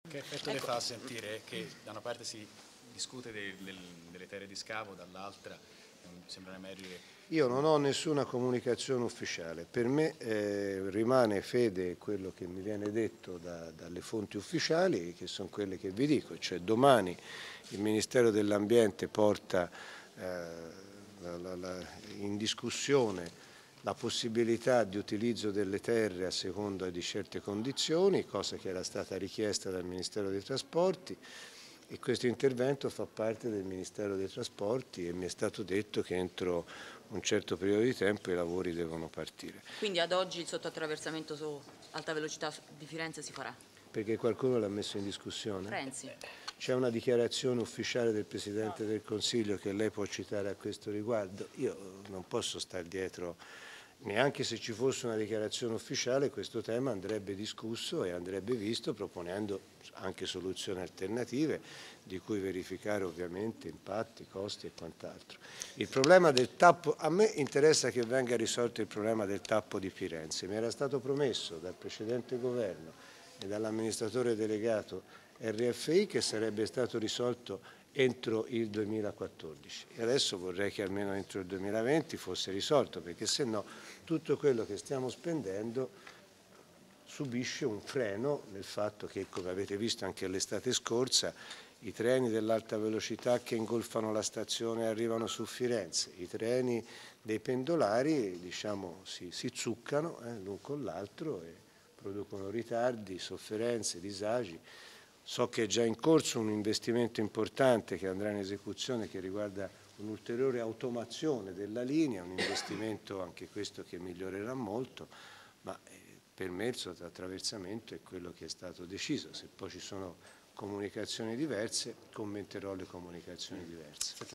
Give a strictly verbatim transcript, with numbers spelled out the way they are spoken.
Che effetto ecco. le fa sentire che da una parte si discute del, del, delle terre di scavo, dall'altra sembra emergere... Io non ho nessuna comunicazione ufficiale, per me eh, rimane fede quello che mi viene detto da, dalle fonti ufficiali, che sono quelle che vi dico, cioè domani il Ministero dell'Ambiente porta eh, la, la, la, in discussione la possibilità di utilizzo delle terre a seconda di certe condizioni, cosa che era stata richiesta dal Ministero dei Trasporti, e questo intervento fa parte del Ministero dei Trasporti e mi è stato detto che entro un certo periodo di tempo i lavori devono partire. Quindi ad oggi il sottoattraversamento su alta velocità di Firenze si farà? Perché qualcuno l'ha messo in discussione? Renzi. C'è una dichiarazione ufficiale del Presidente del Consiglio che lei può citare a questo riguardo? Io non posso stare dietro, neanche se ci fosse una dichiarazione ufficiale, questo tema andrebbe discusso e andrebbe visto proponendo anche soluzioni alternative di cui verificare ovviamente impatti, costi e quant'altro. Il problema del tappo, a me interessa che venga risolto il problema del tappo di Firenze, mi era stato promesso dal precedente governo e dall'amministratore delegato R F I che sarebbe stato risolto entro il duemilaquattordici e adesso vorrei che almeno entro il duemilaventi fosse risolto, perché se no tutto quello che stiamo spendendo subisce un freno nel fatto che, come avete visto anche l'estate scorsa, i treni dell'alta velocità che ingolfano la stazione arrivano su Firenze, i treni dei pendolari diciamo, si, si zuccano eh, l'un con l'altro e producono ritardi, sofferenze, disagi. So che è già in corso un investimento importante che andrà in esecuzione che riguarda un'ulteriore automazione della linea, un investimento anche questo che migliorerà molto, ma per me il sottoattraversamento è quello che è stato deciso. Se poi ci sono comunicazioni diverse, commenterò le comunicazioni diverse.